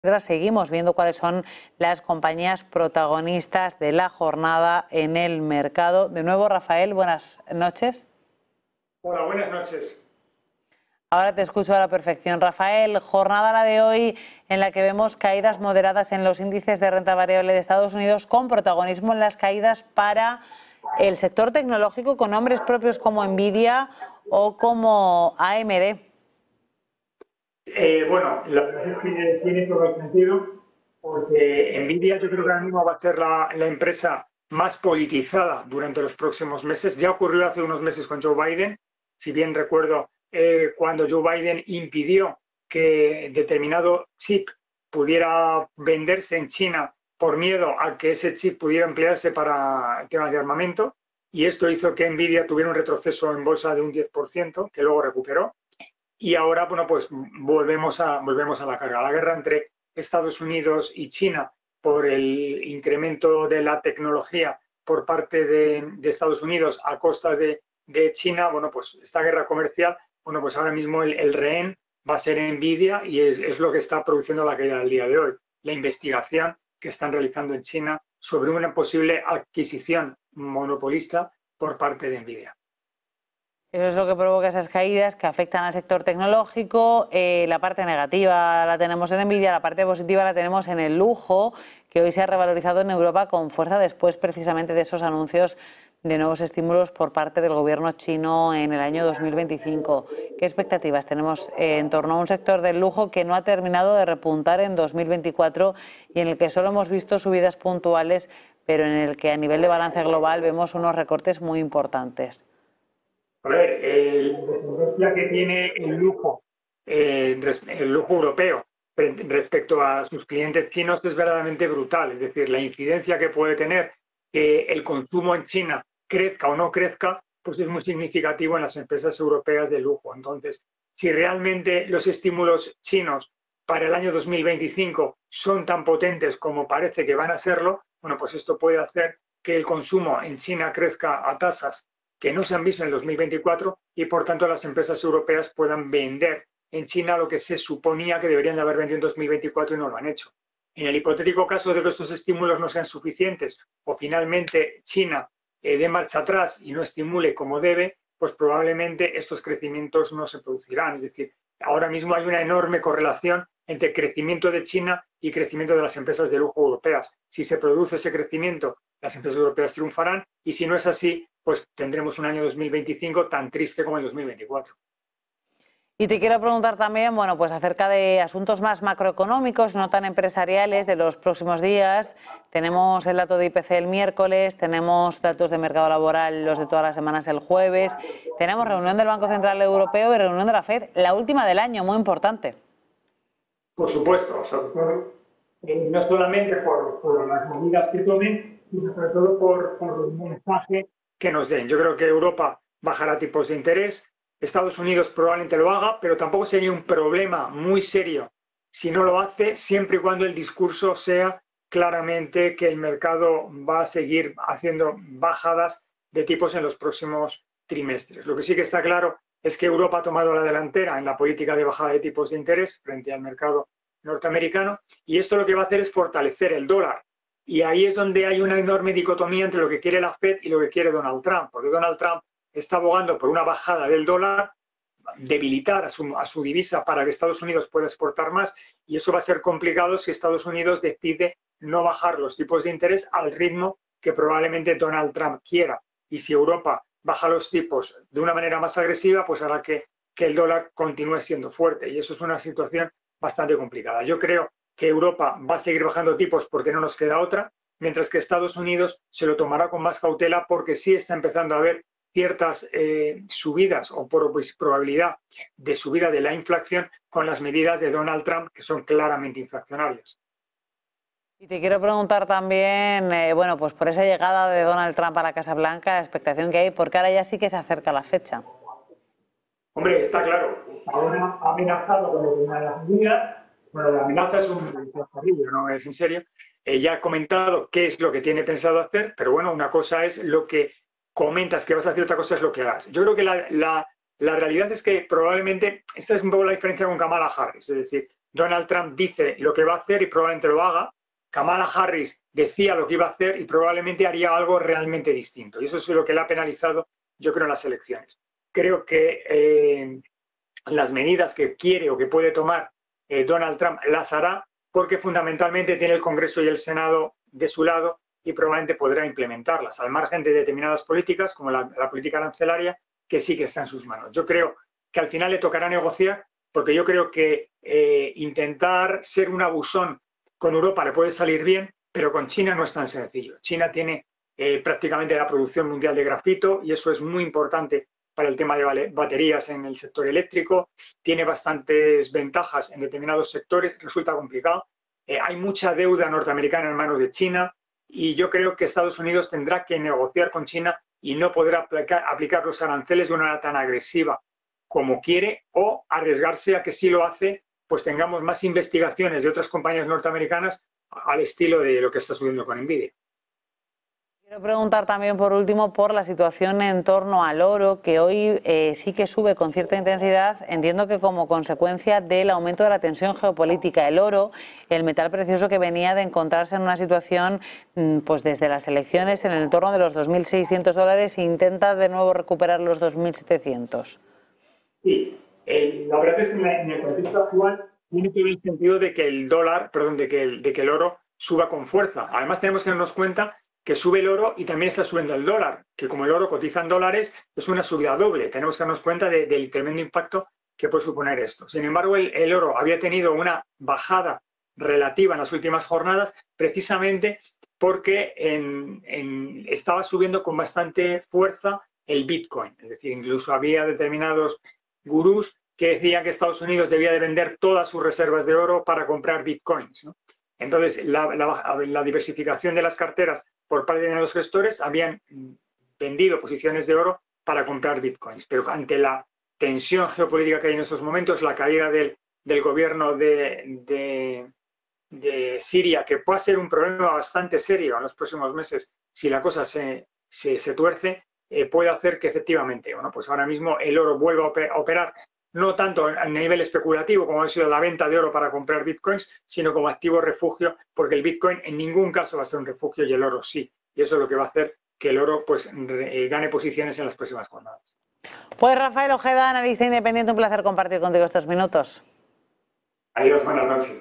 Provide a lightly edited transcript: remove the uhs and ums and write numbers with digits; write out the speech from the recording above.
Seguimos viendo cuáles son las compañías protagonistas de la jornada en el mercado. De nuevo, Rafael, buenas noches. Hola, buenas noches. Ahora te escucho a la perfección. Rafael, jornada la de hoy en la que vemos caídas moderadas en los índices de renta variable de Estados Unidos, con protagonismo en las caídas para el sector tecnológico, con nombres propios como Nvidia o como AMD. Bueno, la verdad es que tiene todo el sentido, porque Nvidia yo creo que ahora mismo va a ser la empresa más politizada durante los próximos meses. Ya ocurrió hace unos meses con Joe Biden, si bien recuerdo cuando Joe Biden impidió que determinado chip pudiera venderse en China por miedo a que ese chip pudiera emplearse para temas de armamento, y esto hizo que Nvidia tuviera un retroceso en bolsa de un 10%, que luego recuperó. Y ahora, bueno, pues volvemos a la carga. La guerra entre Estados Unidos y China por el incremento de la tecnología por parte de Estados Unidos a costa de China, bueno, pues esta guerra comercial, bueno, pues ahora mismo el rehén va a ser Nvidia, y es lo que está produciendo la caída del día de hoy. La investigación que están realizando en China sobre una posible adquisición monopolista por parte de Nvidia. Eso es lo que provoca esas caídas que afectan al sector tecnológico. La parte negativa la tenemos en Nvidia, la parte positiva la tenemos en el lujo, que hoy se ha revalorizado en Europa con fuerza después precisamente de esos anuncios de nuevos estímulos por parte del gobierno chino en el año 2025. ¿Qué expectativas tenemos en torno a un sector del lujo que no ha terminado de repuntar en 2024 y en el que solo hemos visto subidas puntuales, pero en el que a nivel de balance global vemos unos recortes muy importantes? A ver, la dependencia que tiene el lujo europeo respecto a sus clientes chinos es verdaderamente brutal. Es decir, la incidencia que puede tener que el consumo en China crezca o no crezca, pues es muy significativo en las empresas europeas de lujo. Entonces, si realmente los estímulos chinos para el año 2025 son tan potentes como parece que van a serlo, bueno, pues esto puede hacer que el consumo en China crezca a tasas que no se han visto en el 2024, y por tanto las empresas europeas puedan vender en China lo que se suponía que deberían de haber vendido en 2024 y no lo han hecho. En el hipotético caso de que estos estímulos no sean suficientes o finalmente China dé marcha atrás y no estimule como debe, pues probablemente estos crecimientos no se producirán. Es decir, ahora mismo hay una enorme correlación entre crecimiento de China y crecimiento de las empresas de lujo europeas. Si se produce ese crecimiento, las empresas europeas triunfarán, y si no es así, pues tendremos un año 2025 tan triste como el 2024. Y te quiero preguntar también, bueno, pues acerca de asuntos más macroeconómicos, no tan empresariales, de los próximos días. Tenemos el dato de IPC el miércoles, tenemos datos de mercado laboral los de todas las semanas el jueves, tenemos reunión del Banco Central Europeo y reunión de la FED, la última del año, muy importante. Por supuesto, sobre todo, no solamente por las medidas que tomen, sino sobre todo por el mensaje que nos den. Yo creo que Europa bajará tipos de interés, Estados Unidos probablemente lo haga, pero tampoco sería un problema muy serio si no lo hace, siempre y cuando el discurso sea claramente que el mercado va a seguir haciendo bajadas de tipos en los próximos trimestres. Lo que sí que está claro es que Europa ha tomado la delantera en la política de bajada de tipos de interés frente al mercado norteamericano, y esto lo que va a hacer es fortalecer el dólar. Y ahí es donde hay una enorme dicotomía entre lo que quiere la Fed y lo que quiere Donald Trump, porque Donald Trump está abogando por una bajada del dólar, debilitar a su divisa para que Estados Unidos pueda exportar más, y eso va a ser complicado si Estados Unidos decide no bajar los tipos de interés al ritmo que probablemente Donald Trump quiera. Y si Europa baja los tipos de una manera más agresiva, pues hará que el dólar continúe siendo fuerte, y eso es una situación bastante complicada. Yo creo que Europa va a seguir bajando tipos porque no nos queda otra, mientras que Estados Unidos se lo tomará con más cautela porque sí está empezando a haber ciertas subidas o probabilidad de subida de la inflación con las medidas de Donald Trump, que son claramente inflacionarias. Y te quiero preguntar también, bueno, pues por esa llegada de Donald Trump a la Casa Blanca, la expectación que hay, porque ahora ya sí que se acerca la fecha. Hombre, está claro, ahora ha amenazado con el tema de las medidas. Bueno, la amenaza es un chascarrillo, no es en serio. Ya ha comentado qué es lo que tiene pensado hacer, pero bueno, una cosa es lo que comentas que vas a hacer, otra cosa es lo que hagas. Yo creo que la realidad es que probablemente esta es un poco la diferencia con Kamala Harris. Es decir, Donald Trump dice lo que va a hacer y probablemente lo haga. Kamala Harris decía lo que iba a hacer y probablemente haría algo realmente distinto. Y eso es lo que le ha penalizado, yo creo, en las elecciones. Creo que las medidas que quiere o que puede tomar Donald Trump las hará porque fundamentalmente tiene el Congreso y el Senado de su lado y probablemente podrá implementarlas, al margen de determinadas políticas, como la política arancelaria, que sí que está en sus manos. Yo creo que al final le tocará negociar, porque yo creo que intentar ser un abusón con Europa le puede salir bien, pero con China no es tan sencillo. China tiene prácticamente la producción mundial de grafito y eso es muy importante para el tema de baterías en el sector eléctrico, tiene bastantes ventajas en determinados sectores, resulta complicado. Hay mucha deuda norteamericana en manos de China y yo creo que Estados Unidos tendrá que negociar con China y no podrá aplicar los aranceles de una manera tan agresiva como quiere o arriesgarse a que si lo hace, pues tengamos más investigaciones de otras compañías norteamericanas al estilo de lo que está sucediendo con Nvidia. Quiero preguntar también por último por la situación en torno al oro, que hoy sí que sube con cierta intensidad, entiendo que como consecuencia del aumento de la tensión geopolítica. El oro, el metal precioso que venía de encontrarse en una situación pues desde las elecciones en el entorno de los $2.600 e intenta de nuevo recuperar los 2.700. Sí, la verdad es que en el contexto actual tiene todo el sentido de que el dólar, perdón, de que el oro suba con fuerza. Además tenemos que darnos cuenta que sube el oro y también está subiendo el dólar, que como el oro cotiza en dólares, es una subida doble. Tenemos que darnos cuenta del tremendo impacto que puede suponer esto. Sin embargo, el oro había tenido una bajada relativa en las últimas jornadas, precisamente porque estaba subiendo con bastante fuerza el Bitcoin. Es decir, incluso había determinados gurús que decían que Estados Unidos debía de vender todas sus reservas de oro para comprar Bitcoins, ¿no? Entonces, la diversificación de las carteras por parte de los gestores habían vendido posiciones de oro para comprar bitcoins. Pero ante la tensión geopolítica que hay en estos momentos, la caída del gobierno de Siria, que puede ser un problema bastante serio en los próximos meses si la cosa se tuerce, puede hacer que efectivamente, bueno, pues ahora mismo el oro vuelva a operar no tanto a nivel especulativo como ha sido la venta de oro para comprar bitcoins, sino como activo refugio, porque el bitcoin en ningún caso va a ser un refugio y el oro sí. Y eso es lo que va a hacer que el oro pues gane posiciones en las próximas jornadas. Pues Rafael Ojeda, analista independiente, un placer compartir contigo estos minutos. Adiós, buenas noches.